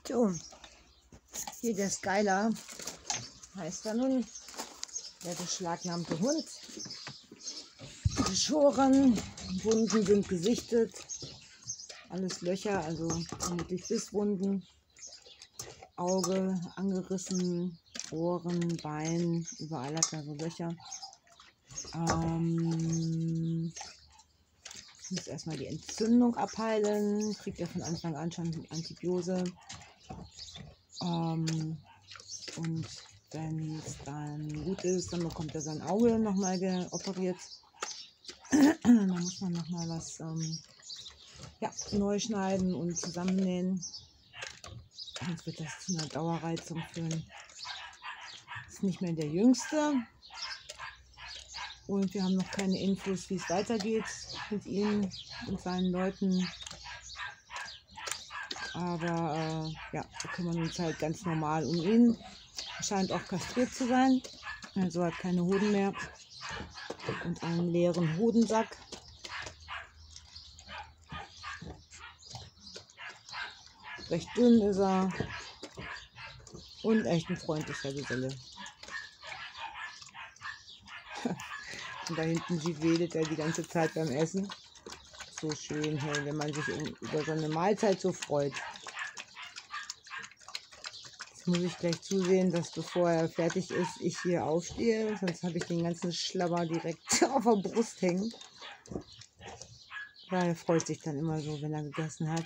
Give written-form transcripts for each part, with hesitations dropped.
So, hier der Skylar heißt er nun, der beschlagnahmte Hund. Geschoren, Wunden sind gesichtet, alles Löcher, also vermutlich Bisswunden, Auge angerissen, Ohren, Bein, überall hat er so Löcher. Muss erstmal die Entzündung abheilen, kriegt er von Anfang an schon Antibiose. Und wenn es dann gut ist, dann bekommt er sein Auge nochmal operiert. Dann muss man nochmal was neu schneiden und zusammennähen. Sonst wird das zu einer Dauerreizung führen. Ist nicht mehr der Jüngste. Und wir haben noch keine Infos, wie es weitergeht mit ihm und seinen Leuten. Aber wir kümmern uns halt ganz normal um ihn. Er scheint auch kastriert zu sein. Also hat keine Hoden mehr. Und einen leeren Hodensack. Recht dünn ist er. Und echt ein freundlicher Geselle. Und da hinten wedelt er die ganze Zeit beim Essen. So schön, hey, wenn man sich über so eine Mahlzeit so freut. Jetzt muss ich gleich zusehen, dass bevor er fertig ist, ich hier aufstehe. Sonst habe ich den ganzen Schlabber direkt auf der Brust hängen. Weil er freut sich dann immer so, wenn er gegessen hat.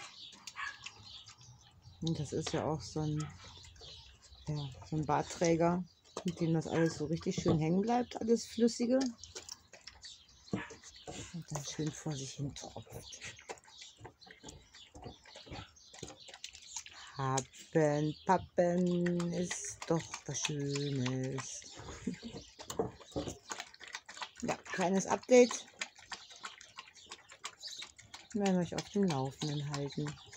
Und das ist ja auch so ein Bartträger, mit dem das alles so richtig schön hängen bleibt, alles Flüssige. Und dann schön vor sich hin tropft. Pappen ist doch was Schönes. Ja, kleines Update. Wir werden euch auf dem Laufenden halten.